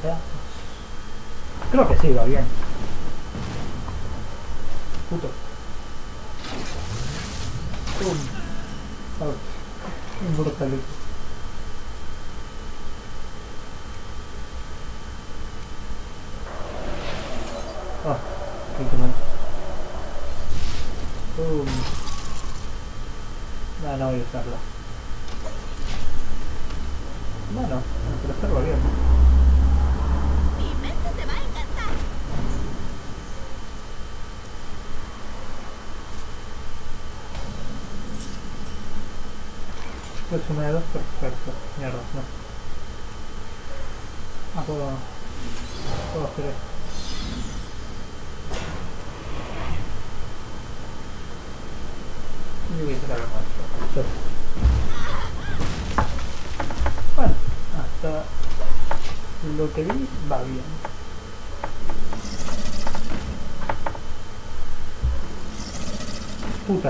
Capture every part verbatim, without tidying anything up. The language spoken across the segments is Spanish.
pedazos. Creo que sí, va bien. Puto. Pum. Ouch. Un brutalito. Ah, qué mal. Pum. No, no voy a usarlo. Bueno, pero hacerlo bien. Mi mente te va a encantar. Pues una de dos, perfecto. Mierda, no. Ah, puedo... puedo hacer esto. Y voy a sacar el monstruo. Bueno, hasta lo que vi va bien. Puta.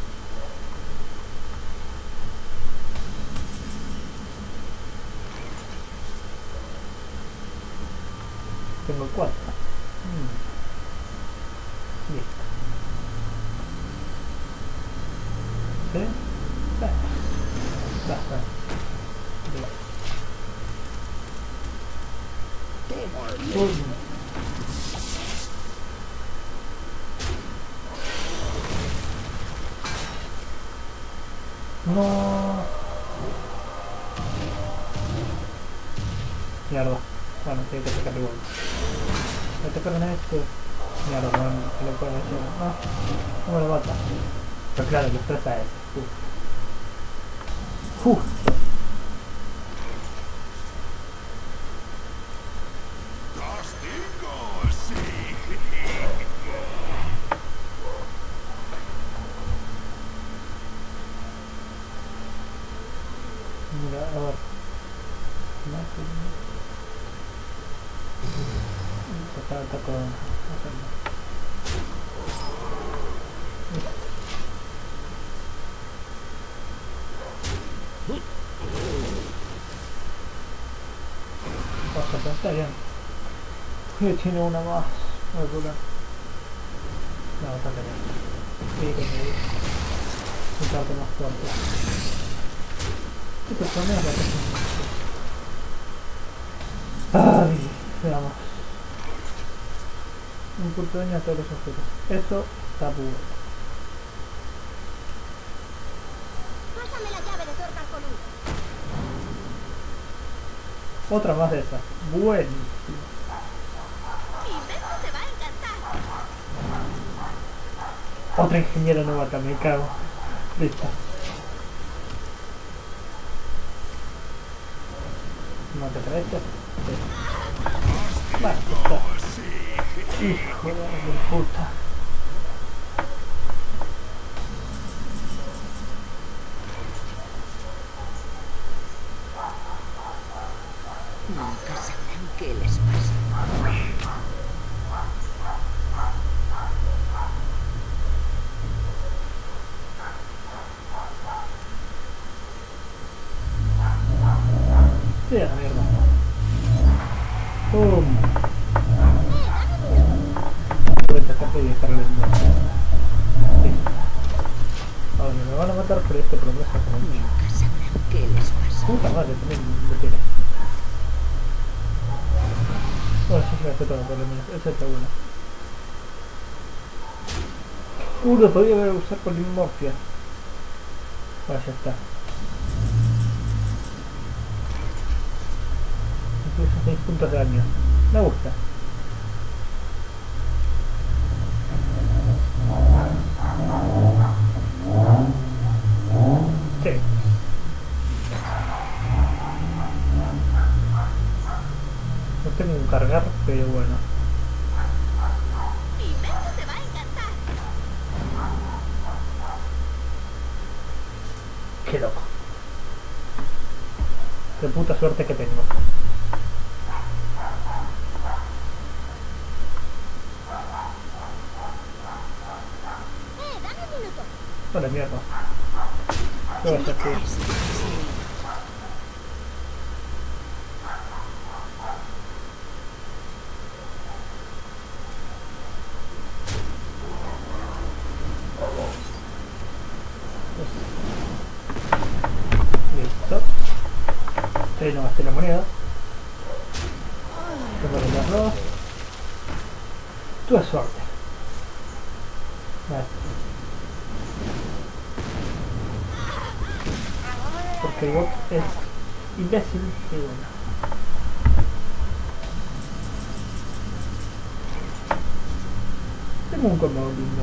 Tengo cuatro. Mm. Listo. ¿Sí? Sí. Basta. Pum. No. Mierda. Bueno, tengo que sacar igual. Me tocaron esto. Mierda, no, no lo puedo hacer. No, no me lo mata. Pero claro, lo estresa a ese. Uf. Uf. Mira, a ver. Se está atacando. Pasa, está bien. Y tiene una más. No hay problema. No, está bien. Sí, que me gusta. Un tanto más fuerte. ¿Qué personas la que Ay, veamos. Un punto de daño a todos los objetos. Eso está bueno. Pásame la llave de tuerca al coludo. Otra más de esas. Buenísimo. Mi mente te va a encantar. Otra ingeniera nueva acá, me cago. Listo. ¿No te traes esto? Sí. Bueno, está. Hijo de puta. Nunca sabrán qué les pasa. Sí, a la mierda. ¡Pum! Voy a atacarte y dejarle el mundo. Sí. Ahora me van a matar por esto, pero no es exactamente. Nunca sabrán qué les pasa. Puta madre, también lo tiene. Bueno, sí, se gastó todo por lo menos. Esa está buena. Uh, lo podía haber usado con Limorphia. Bueno, ya está. Incluso seis puntos de daño. Me gusta. Sí. No tengo un cargar, pero bueno. Mi mente te va a encantar. Qué loco. Qué puta suerte que tengo. Eh, dame un minuto. Vale, mierda. ¿Qué vas a hacer? Ahí no gasté la moneda. Tengo que las dos. Tuve suerte. Vale. Porque el bot es imbécil y bueno. Tengo un combo lindo.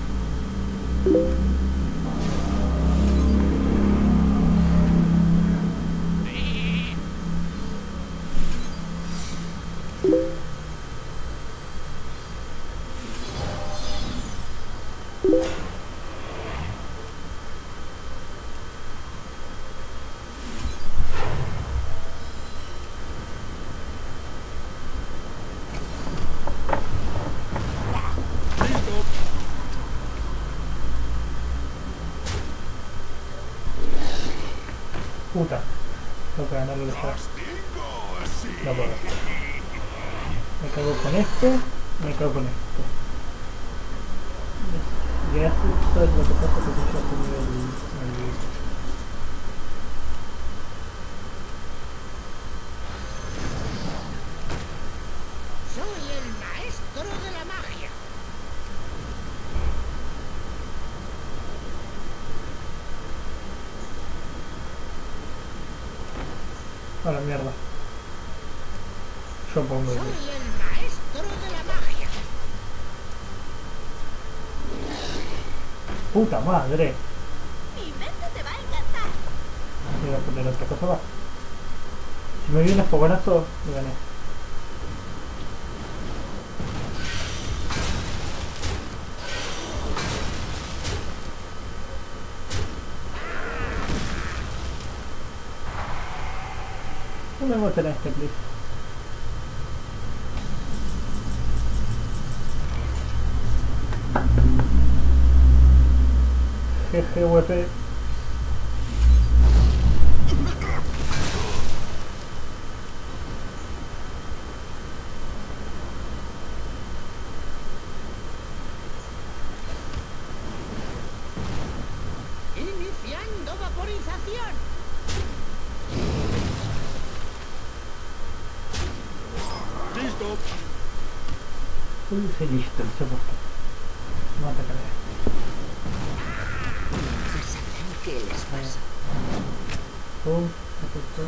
Puta, tengo que ganarle el shot. No puedo. Me cago con este, me cago con este. Y esto es lo que pasa porque yo tengo el, el... Soy el maestro de la magia. A la mierda. Yo pongo el... Soy el maestro de la magia. Puta madre. Mi invento te va a encantar. Voy a poner otra cosa más. Si me viene un fogonazo, me gané. No me maten a este, please. Jeje, U P. Iniciando vaporización. Listo. Uy, sí, listo, se puesto. No atacaré. Nunca sabrán qué les pasa. Pum, perfecto.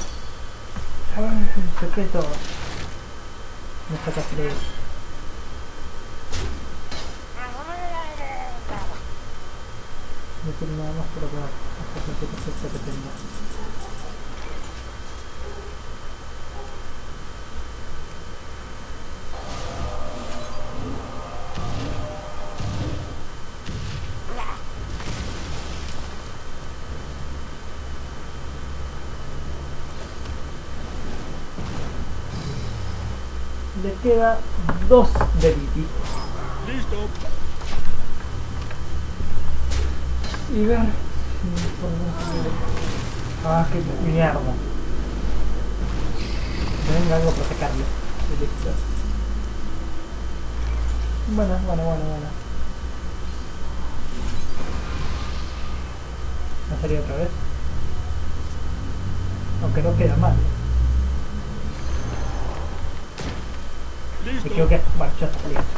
¡Ay, secreto! Me saca tres. No tiene nada más por acá. Hasta que perfecta que tenga. Le queda dos de Viti. Listo. Y ver si podemos... Ah, qué mierda. Venga algo para sacarle. Y listo. Bueno, bueno, bueno, bueno. ¿No sería otra vez? Aunque no queda mal. Me Listo. equivoqué. Vale, ya está bien.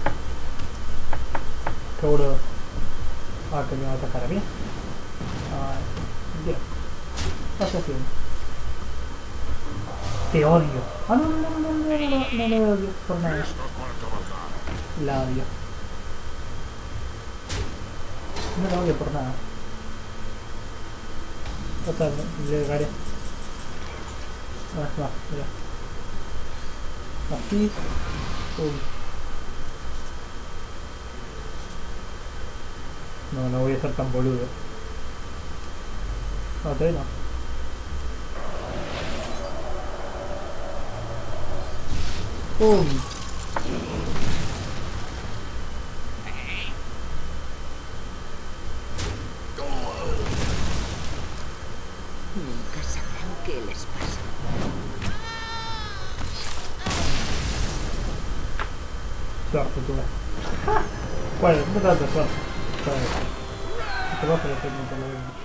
Seguro. Ah, que me va a atacar a mí. Ah, bien. Pasa bien. Te odio. Ah, no, no, no, no, no, no, no, no, no lo odio por nada. Listos para cabalgar. La odio. No la odio por nada. Total, le llegaré. Ah, va, mira. Así. Uy. No, no voy a ser tan boludo. No, todavía no. ¡Pum! Nunca sabrán qué les pasa. Suerte tuve. Bueno, no tanto suerte. Te vas a hacer mucho lo mismo.